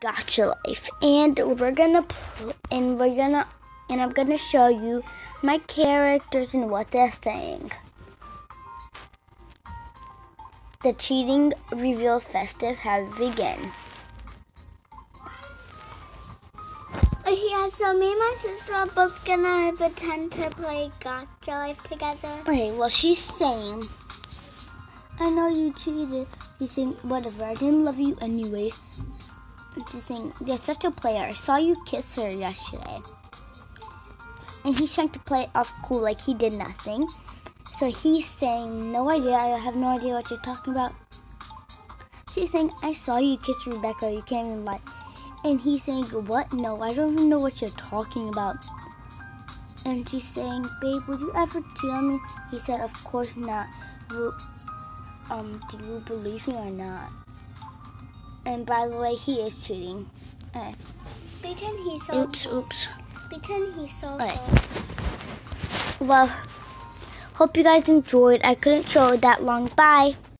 Gacha Life, and I'm gonna show you my characters and what they're saying. The cheating reveal festive have begun. Yeah, so me and my sister are both gonna pretend to play Gacha Life together. Okay, well, she's saying, I know you cheated. He's saying, whatever, I didn't love you anyways. And she's saying, you're such a player. I saw you kiss her yesterday. And he's trying to play it off cool like he did nothing. So he's saying, no idea, I have no idea what you're talking about. She's saying, I saw you kiss Rebecca, you can't even lie. And he's saying, what? No, I don't even know what you're talking about. And she's saying, babe, would you ever cheat on me? He said, of course not. Do you believe me or not? And by the way, he is cheating. Pretend he's so Oops. Pretend he's so Well, hope you guys enjoyed. I couldn't show it that long. Bye.